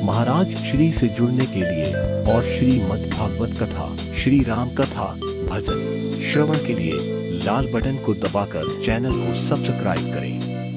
महाराज श्री से जुड़ने के लिए और श्रीमद् भागवत कथा, श्री राम कथा, भजन श्रवण के लिए लाल बटन को दबाकर चैनल को सब्सक्राइब करें।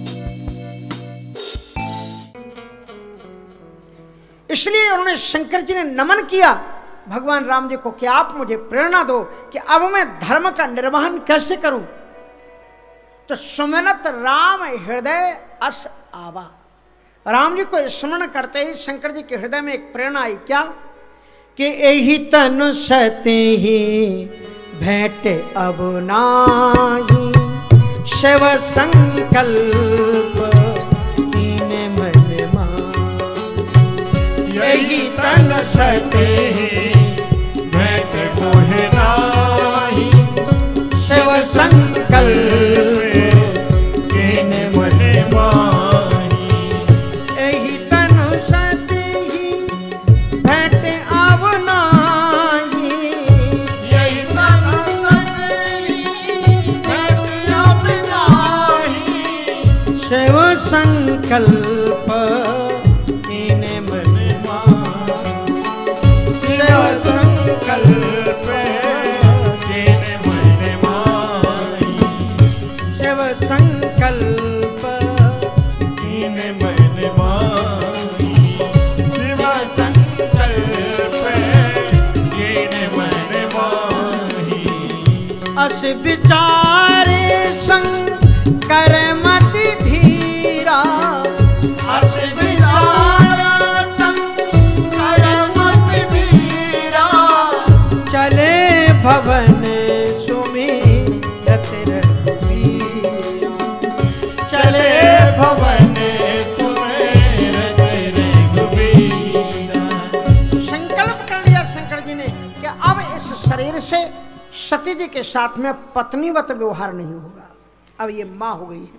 इसलिए उन्होंने शंकर जी ने नमन किया भगवान राम जी को कि आप मुझे प्रेरणा दो कि अब मैं धर्म का निर्वहन कैसे करूं। तो सुमिरत राम हृदय अस आवा, राम जी को स्मरण करते ही शंकर जी के हृदय में एक प्रेरणा आई। क्या कि यही तन सते ही भेंट अब नाई, शिव संकल्प कीने मन मान। यही तन सते ही भेंट मोहे नाई, शिव संकल्प कीने मन माही। यही तन सते ही भेंट अब नाई, यही तन सते ही भेंट अब नाही, शिव संकल्प कीने मन माही। शिव संकल्प कीने मन माही, शिव संकल्प कीने मन माही। शिव संकल्प कीने मन माही। अस विचारे शंकर मति धीरा, अस विचारा शंकर मति धीरा, चले भवन सुमिरत रघुवीरा। चले भवन सुमिरत रघुवीरा। संकल्प कर लिया शंकर जी ने कि अब इस शरीर से सती जी के साथ में पत्नीवत व्यवहार नहीं होगा। अब ये माँ हो गई है,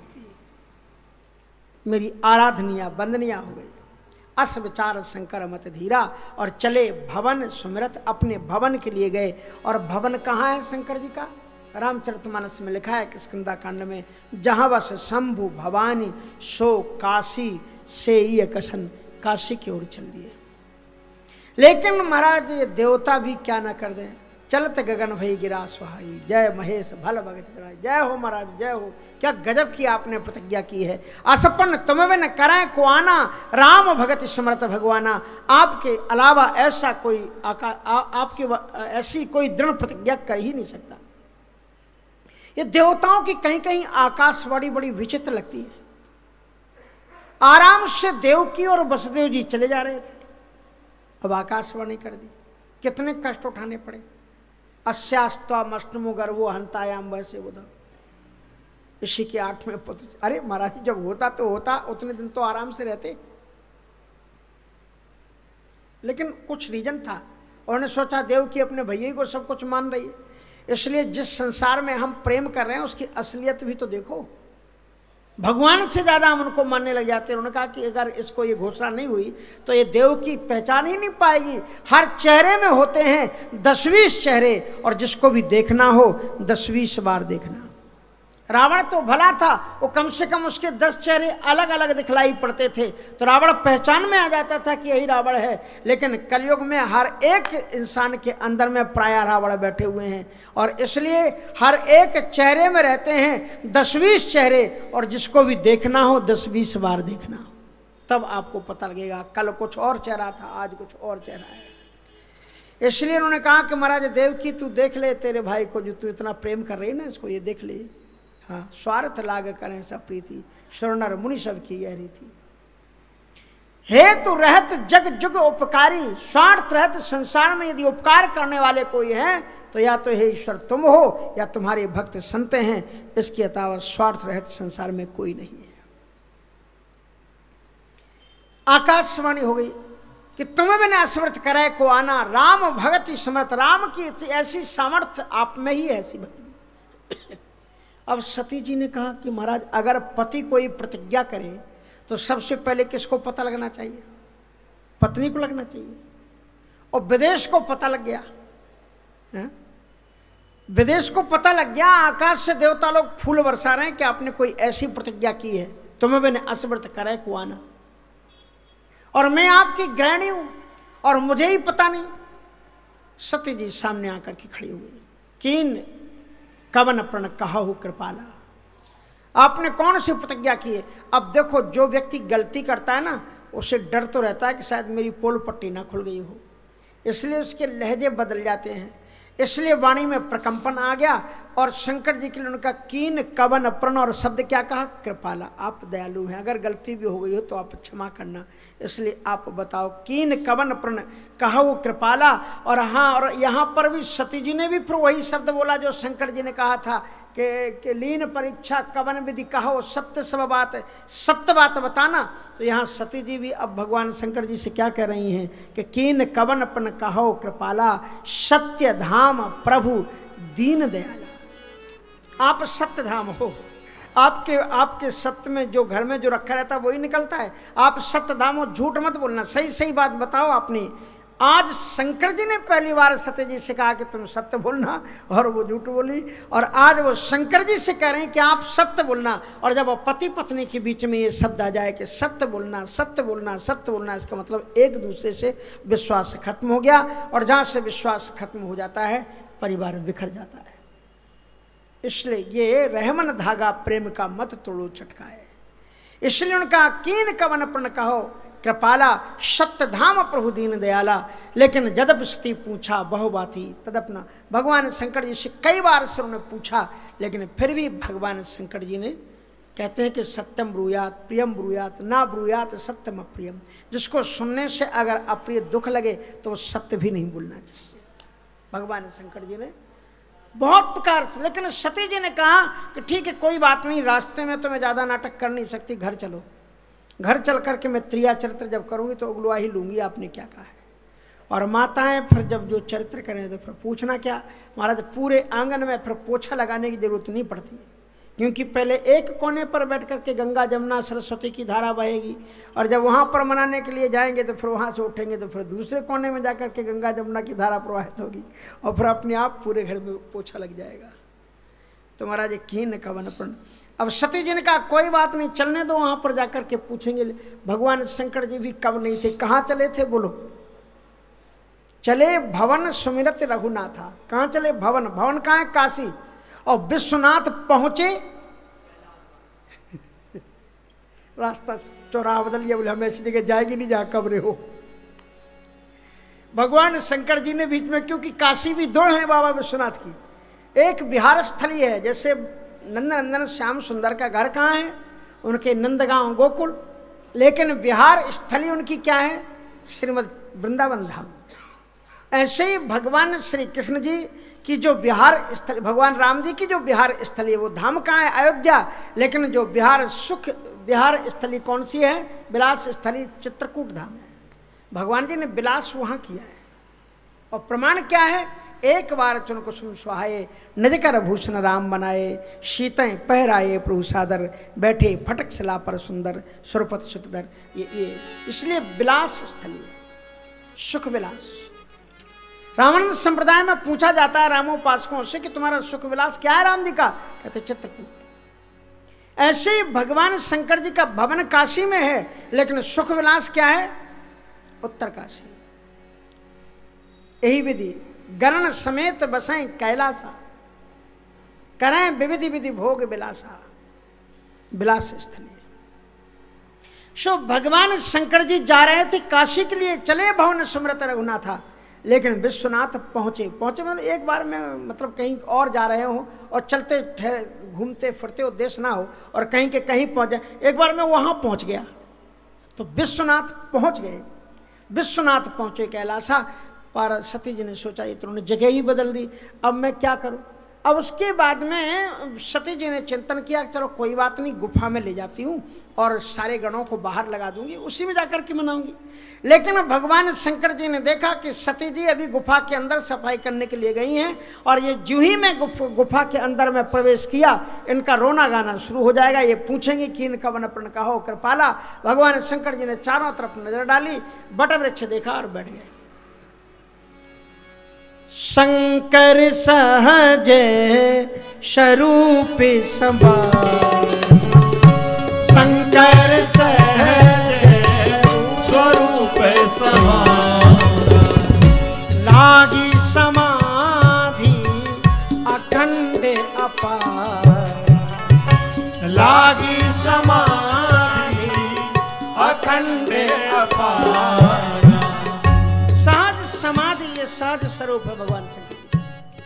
मेरी आराधनीय वंदनीय हो गई। अस विचार शंकर मत धीरा, और चले भवन सुमिरत, अपने भवन के लिए गए। और भवन कहाँ है शंकर जी का? रामचरितमानस में लिखा है कि स्कंदा कांड में, जहाँ बस शंभु भवानी सो काशी से ये कसन, काशी की ओर चल दिए। लेकिन महाराज ये देवता भी क्या ना कर दें। चलत गगन भई गिरा सुहाई, जय महेश भल भगत कराई। जय हो महाराज, जय हो। क्या गजब की आपने प्रतिज्ञा की है। असपन तुम बिन करें को आना, राम भगत समर्थ भगवाना। आपके अलावा ऐसा कोई आपके ऐसी कोई दृढ़ प्रतिज्ञा कर ही नहीं सकता। ये देवताओं की कहीं कहीं आकाशवाणी बड़ी विचित्र लगती है। आराम से देवकी और वसुदेव जी चले जा रहे थे, अब आकाशवाणी कर दी। कितने कष्ट उठाने पड़े। अस्यास्तमो गर्वो हंतायाम वैसे उधर, इसी के 8वें पुत्र। अरे महाराज जब होता तो होता, उतने दिन तो आराम से रहते, लेकिन कुछ रीजन था। उन्होंने सोचा देव की अपने भैया को सब कुछ मान रही है, इसलिए जिस संसार में हम प्रेम कर रहे हैं उसकी असलियत भी तो देखो। भगवान से ज्यादा हम उनको मानने लग जाते हैं। उन्होंने कहा कि अगर इसको ये घोषणा नहीं हुई तो ये देव की पहचान ही नहीं पाएगी। हर चेहरे में होते हैं 10-20 चेहरे, और जिसको भी देखना हो 10-20 बार देखना। रावण तो भला था, वो कम से कम उसके 10 चेहरे अलग अलग दिखलाई पड़ते थे, तो रावण पहचान में आ जाता था कि यही रावण है। लेकिन कलयुग में हर एक इंसान के अंदर में प्रायः रावण बैठे हुए हैं, और इसलिए हर एक चेहरे में रहते हैं 10-20 चेहरे, और जिसको भी देखना हो 10-20 बार देखना, तब आपको पता लगेगा कल कुछ और चेहरा था, आज कुछ और चेहरा है। इसलिए उन्होंने कहा कि महाराज देव की तू देख ले तेरे भाई को, जो तू इतना प्रेम कर रही है ना, इसको ये देख ले। हाँ, स्वार्थ लाग करें सब प्रीति, सुरनर मुनि सब की यह रीति। हे तू रहत जग जुग उपकारी, स्वार्थ रहत संसार में यदि उपकार करने वाले कोई हैं तो या तो हे ईश्वर तुम हो या तुम्हारे भक्त संत हैं, इसके अलावा स्वार्थ रहत संसार में कोई नहीं है। आकाशवाणी हो गई कि तुम्हें मैंने असमर्थ करे को आना, राम भगति समर्थ। राम की ऐसी सामर्थ्य आप में ही है, ऐसी भक्ति। अब सती जी ने कहा कि महाराज अगर पति कोई प्रतिज्ञा करे तो सबसे पहले किसको पता लगना चाहिए? पत्नी को लगना चाहिए। और विदेश को पता लग गया है? विदेश को पता लग गया, आकाश से देवता लोग फूल बरसा रहे हैं कि आपने कोई ऐसी प्रतिज्ञा की है, तुम्हें मैंने असमर्थ करे को आना। और मैं आपकी गृहिणी हूं और मुझे ही पता नहीं। सती जी सामने आकर के खड़ी हो गई। कीन कवन प्रण कहाहु कृपाला, आपने कौन सी प्रतिज्ञा की है? अब देखो, जो व्यक्ति गलती करता है ना, उसे डर तो रहता है कि शायद मेरी पोल पट्टी ना खुल गई हो, इसलिए उसके लहजे बदल जाते हैं, इसलिए वाणी में प्रकंपन आ गया। और शंकर जी के लिए उनका कीन कवन प्रण, और शब्द क्या कहा? कृपाला, आप दयालु हैं, अगर गलती भी हो गई हो तो आप क्षमा करना, इसलिए आप बताओ। कीन कवन प्रण कहा वो कृपाला। और हाँ, और यहाँ पर भी सती जी ने भी फिर वही शब्द बोला जो शंकर जी ने कहा था कि लीन परीक्षा कवन विधि कहो, सत्य सब बात, सत्य बात बताना। तो यहाँ सती जी भी अब भगवान शंकर जी से क्या कह रही हैं कि कीन कवन प्रण कहो कृपाला, सत्य धाम प्रभु दीन दयाला। आप सत्य धाम हो, आपके सत्य में जो घर में जो रखा रहता है वही निकलता है। आप सत्य धाम हो, झूठ मत बोलना, सही सही बात बताओ। आपने आज शंकर जी ने पहली बार सत्य जी से कहा कि तुम सत्य बोलना, और वो झूठ बोली। और आज वो शंकर जी से कह रहे हैं कि आप सत्य बोलना। और जब वो पति पत्नी के बीच में ये शब्द आ जाए कि सत्य बोलना, सत्य बोलना, सत्य बोलना, इसका मतलब एक दूसरे से विश्वास खत्म हो गया। और जहाँ से विश्वास खत्म हो जाता है, परिवार बिखर जाता है। इसलिए ये रहमन धागा प्रेम का मत तोड़ो चटका है। इसलिए उनका कीन कवन प्रण कहो कृपाला, सत्य धाम प्रभु दीन दयाला। लेकिन जदप सती पूछा बहुबाती तदपना, भगवान शंकर जी से कई बार से उन्होंने पूछा, लेकिन फिर भी भगवान शंकर जी ने कहते हैं कि सत्यम ब्रूयात प्रियम ब्रूयात ना ब्रूयात सत्यम अप्रियम। जिसको सुनने से अगर अप्रिय दुख लगे तो वो सत्य भी नहीं बोलना चाहिए। भगवान शंकर जी ने बहुत प्रकार से, लेकिन सती जी ने कहा कि ठीक है, कोई बात नहीं, रास्ते में तो मैं ज़्यादा नाटक कर नहीं सकती, घर चलो। घर चल करके मैं त्रिया चरित्र जब करूँगी तो उगलवा ही लूँगी, आपने क्या कहा है। और माताएं फिर जब जो चरित्र करें तो फिर पूछना क्या महाराज, पूरे आंगन में फिर पोछा लगाने की जरूरत नहीं पड़ती, क्योंकि पहले एक कोने पर बैठ करके गंगा जमुना सरस्वती की धारा बहेगी, और जब वहाँ पर मनाने के लिए जाएंगे तो फिर वहाँ से उठेंगे तो फिर दूसरे कोने में जाकर के गंगा जमुना की धारा प्रवाहित होगी, और फिर अपने आप पूरे घर में पोछा लग जाएगा। तो महाराज ये कीन कवन प्रण। अब सती जी ने कहा कोई बात नहीं, चलने दो, वहाँ पर जाकर के पूछेंगे। भगवान शंकर जी भी कब नहीं थे, कहाँ चले थे बोलो? चले भवन सुमिरत रघुनाथा। कहाँ चले? भवन। भवन कहाँ है? काशी। और विश्वनाथ पहुंचे, रास्ता चौराहा बदल लिया, बोले हम ऐसी जगह जाएगी नहीं जहां कब्रें हो। भगवान शंकर जी ने बीच में, क्योंकि काशी भी दो हैं बाबा विश्वनाथ की, एक विहार स्थली है, जैसे नंदनंदन श्याम सुंदर का घर कहाँ है? उनके नंदगांव गोकुल। लेकिन विहार स्थली उनकी क्या है? श्रीमद वृंदावन धाम। ऐसे ही भगवान श्री कृष्ण जी की जो विहार स्थल, भगवान राम जी की जो विहार स्थली है वो धाम कहाँ है? अयोध्या। लेकिन जो विहार सुख विहार स्थली कौन सी है? विलास स्थली चित्रकूट धाम है। भगवान जी ने विलास वहाँ किया है। और प्रमाण क्या है? एक बार चुन कुसुम सुहाए, निज कर भूषण राम बनाए, सीतें पहराए प्रभु सादर, बैठे फटक शिला पर सुंदर, सुरपति सुतधर। ये इसलिए विलास स्थली है, सुख विलास। रामानंद संप्रदाय में पूछा जाता है रामोपासकों से कि तुम्हारा सुख विलास क्या है राम जी का? कहते चित्रकूट। ऐसे ही भगवान शंकर जी का भवन काशी में है, लेकिन सुख विलास क्या है? उत्तर काशी। यही विधि गरण समेत बसें कैलासा, करें विविधि विधि भोग विलासा, विलास स्थली। सो भगवान शंकर जी जा रहे थे काशी के लिए, चले भवन सुमरत रघुनाथा। लेकिन विश्वनाथ पहुँचे मतलब एक बार में, मतलब कहीं और जा रहे हो और चलते घूमते फिरते उद्देश्य ना हो और कहीं के कहीं पहुँच जाए, एक बार में वहाँ पहुँच गया तो विश्वनाथ पहुँच गए। विश्वनाथ पहुँचे कैलासा पर। सती जी ने सोचा ये तो उन्होंने जगह ही बदल दी, अब मैं क्या करूँ? अब उसके बाद में सती जी ने चिंतन किया, चलो कोई बात नहीं, गुफा में ले जाती हूँ और सारे गणों को बाहर लगा दूंगी, उसी में जाकर के मनाऊंगी। लेकिन भगवान शंकर जी ने देखा कि सती जी अभी गुफा के अंदर सफाई करने के लिए गई हैं, और ये जो ही मैं गुफा के अंदर में प्रवेश किया, इनका रोना गाना शुरू हो जाएगा। ये पूछेंगे कि इनका वन प्रण कहो कृपाला। भगवान शंकर जी ने चारों तरफ नजर डाली, बट वृक्ष देखा और बैठ गए। शंकर सहज स्वरूप संभार, शंकर सहज स्वरूप दंडे अपारा। सहज समाधि ये सहज स्वरूप है भगवान शंकर जी।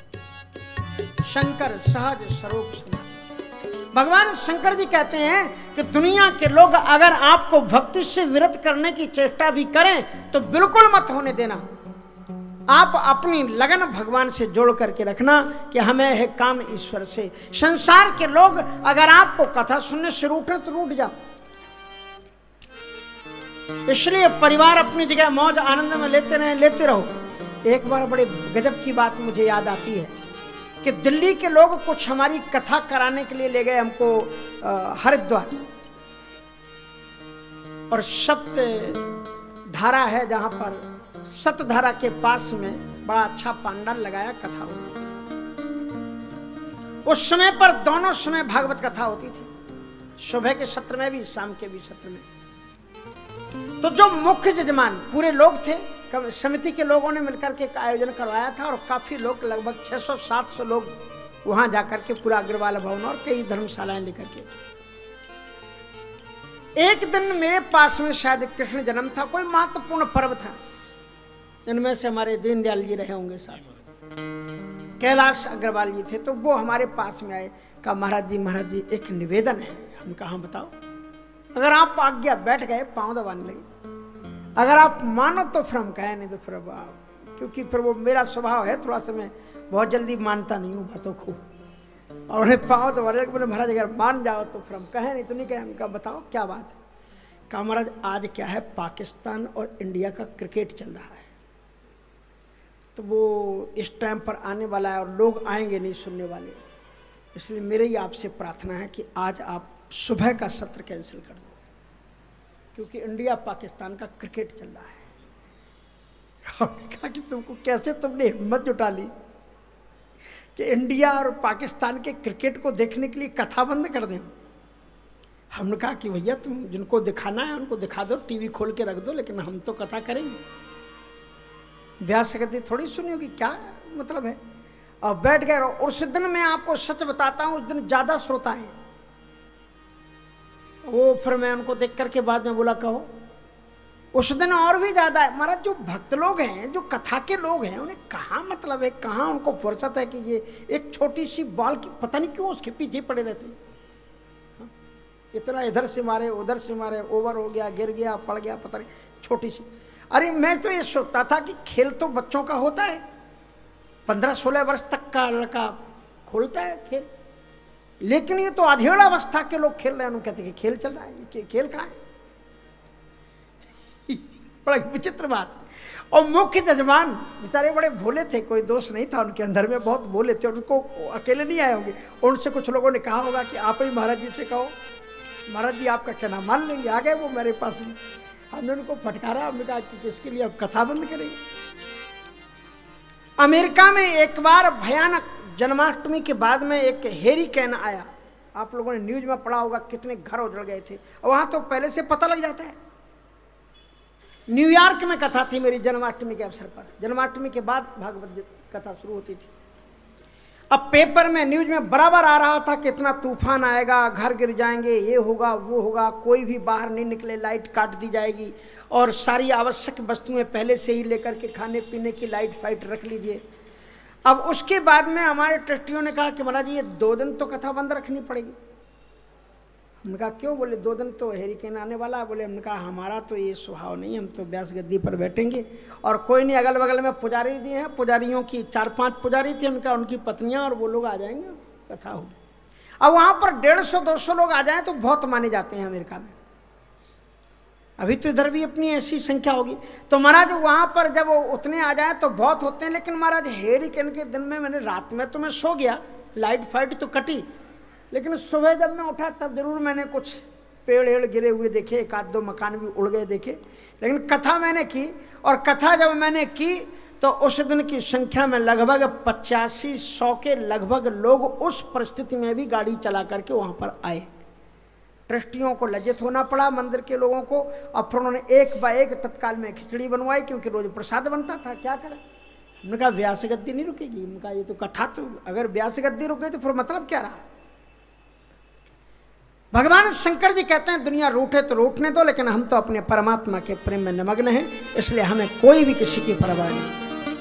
शंकर सहज स्वरूप समाधि। भगवान शंकर जी कहते हैं कि दुनिया के लोग अगर आपको भक्ति से विरत करने की चेष्टा भी करें तो बिल्कुल मत होने देना। आप अपनी लगन भगवान से जोड़ करके रखना कि हमें है काम ईश्वर से। संसार के लोग अगर आपको कथा सुनने से रूठे तो रूठ जाओ। इसलिए परिवार अपनी जगह मौज आनंद में लेते रहो। एक बार बड़े गजब की बात मुझे याद आती है कि दिल्ली के लोग कुछ हमारी कथा कराने के लिए ले गए हमको हरिद्वार, और सप्त धारा है जहां पर सतधारा के पास में बड़ा अच्छा पंडाल लगाया कथा होती। उस समय पर दोनों समय भागवत कथा होती थी, सुबह के सत्र में भी शाम के भी सत्र में। तो जो मुख्य जजमान पूरे लोग थे, समिति के लोगों ने मिलकर के एक आयोजन करवाया था और काफी लोग लगभग 600-700 लोग वहां जाकर के पूरा अग्रवाल भवन और कई धर्मशालाएं लेकर के। एक दिन मेरे पास में शायद कृष्ण जन्म था, कोई महत्वपूर्ण पर्व था। इनमें से हमारे दीनदयाल जी रहे होंगे साथ, कैलाश अग्रवाल जी थे। तो वो हमारे पास में आए, कहा महाराज जी एक निवेदन है। हम कहा बताओ। अगर आप आज्ञा बैठ गए, पांव दबाने लगे। अगर आप मानो तो फिर हम कहें, नहीं तो फिर क्योंकि फिर वो मेरा स्वभाव है थोड़ा सा, मैं बहुत जल्दी मानता नहीं हूँ बातों को। और उन्हें पाँव तो बोले महाराज अगर मान जाओ तो फिर हम कहें, नहीं तो नहीं कहें। उनका बताओ क्या बात है। कहा महाराज आज क्या है, पाकिस्तान और इंडिया का क्रिकेट चल रहा है, तो वो इस टाइम पर आने वाला है और लोग आएंगे नहीं सुनने वाले। इसलिए मेरी ही आपसे प्रार्थना है कि आज आप सुबह का सत्र कैंसिल कर दो, क्योंकि इंडिया पाकिस्तान का क्रिकेट चल रहा है। हमने कहा कि तुमको कैसे तुमने हिम्मत जुटा ली कि इंडिया और पाकिस्तान के क्रिकेट को देखने के लिए कथा बंद कर दें। हमने कहा कि भैया तुम जिनको दिखाना है उनको दिखा दो, टीवी खोल के रख दो, लेकिन हम तो कथा करेंगे। व्यास गद्दी थोड़ी सुनी होगी, क्या मतलब है। और बैठ गए। और उस दिन मैं आपको सच बताता हूँ, उस दिन ज्यादा श्रोता है वो। फिर मैं उनको देख करके बाद में बोला कहो, उस दिन और भी ज्यादा है। महाराज जो भक्त लोग हैं, जो कथा के लोग हैं, उन्हें कहाँ मतलब है, कहाँ उनको फुर्सत है कि ये एक छोटी सी बॉल की पता नहीं क्यों उसके पीछे पड़े रहते हैं। इतना इधर से मारे उधर से मारे, ओवर हो गया, गिर गया, पड़ गया, पता नहीं छोटी सी। अरे मैं तो ये सोचता था कि खेल तो बच्चों का होता है, 15-16 वर्ष तक का लड़का खोलता है खेल, लेकिन ये तो अधेड़ अवस्था के लोग खेल रहे हैं। उन्होंने कहते कि खेल चल रहा है, ये खेल कहाँ है। बड़ा विचित्र बात। और मुख्य जजमान बेचारे बड़े भोले थे, कोई दोष नहीं था उनके अंदर में, बहुत भोले थे। उनको अकेले नहीं आए होंगे, उनसे कुछ लोगों ने कहा होगा कि आप ही महाराज जी से कहो, महाराज जी आपका कहना मान लेंगे। आ गए वो मेरे पास में, हमने उनको फटकारा, हमने कहा कि किसके लिए अब कथा बंद करेंगे। अमेरिका में एक बार भयानक जन्माष्टमी के बाद में एक हेरिकेन आया। आप लोगों ने न्यूज में पढ़ा होगा, कितने घर उजड़ गए थे। और वहां तो पहले से पता लग जाता है। न्यूयॉर्क में कथा थी मेरी जन्माष्टमी के अवसर पर। जन्माष्टमी के बाद भागवत कथा शुरू होती थी। अब पेपर में न्यूज में बराबर आ रहा था कि इतना तूफान आएगा, घर गिर जाएंगे, ये होगा वो होगा, कोई भी बाहर नहीं निकले, लाइट काट दी जाएगी, और सारी आवश्यक वस्तुएं पहले से ही लेकर के खाने पीने की लाइट फाइट रख लीजिए। अब उसके बाद में हमारे ट्रस्टियों ने कहा कि महाराज ये 2 दिन तो कथा बंद रखनी पड़ेगी। हमने कहा क्यों। बोले 2 दिन तो हेरिकेन आने वाला है। बोले, हमने कहा हमारा तो ये स्वभाव नहीं, हम तो व्यास गद्दी पर बैठेंगे और कोई नहीं, अगल बगल में पुजारी जी हैं, पुजारियों की 4-5 पुजारी थे, उनकी पत्नियां और वो लोग आ जाएंगे, कथा होगी। अब वहां पर 150-200 लोग आ जाएं तो बहुत माने जाते हैं अमेरिका में। अभी तो इधर भी अपनी ऐसी संख्या होगी। तो महाराज वहां पर जब उतने आ जाए तो बहुत होते हैं। लेकिन महाराज हेरिकेन के दिन में मैंने रात में तो मैं सो गया, लाइट फाइट तो कटी, लेकिन सुबह जब मैं उठा तब जरूर मैंने कुछ पेड़ गिरे हुए देखे, 1-2 मकान भी उड़ गए देखे। लेकिन कथा मैंने की, और कथा जब मैंने की तो उस दिन की संख्या में लगभग 85-100 के लगभग लोग उस परिस्थिति में भी गाड़ी चला करके वहां पर आए। ट्रस्टियों को लज्जित होना पड़ा, मंदिर के लोगों को। अब फिर उन्होंने एक बाय एक तत्काल में खिचड़ी बनवाई, क्योंकि रोज प्रसाद बनता था, क्या करें। हमने कहा व्यास गद्दी नहीं रुकेगी। हमने कहा ये तो कथा, तो अगर व्यास गद्दी रुक गई तो फिर मतलब क्या रहा। भगवान शंकर जी कहते हैं दुनिया रूठे तो रूठने दो, लेकिन हम तो अपने परमात्मा के प्रेम में निमग्न हैं, इसलिए हमें कोई भी किसी की परवाह नहीं।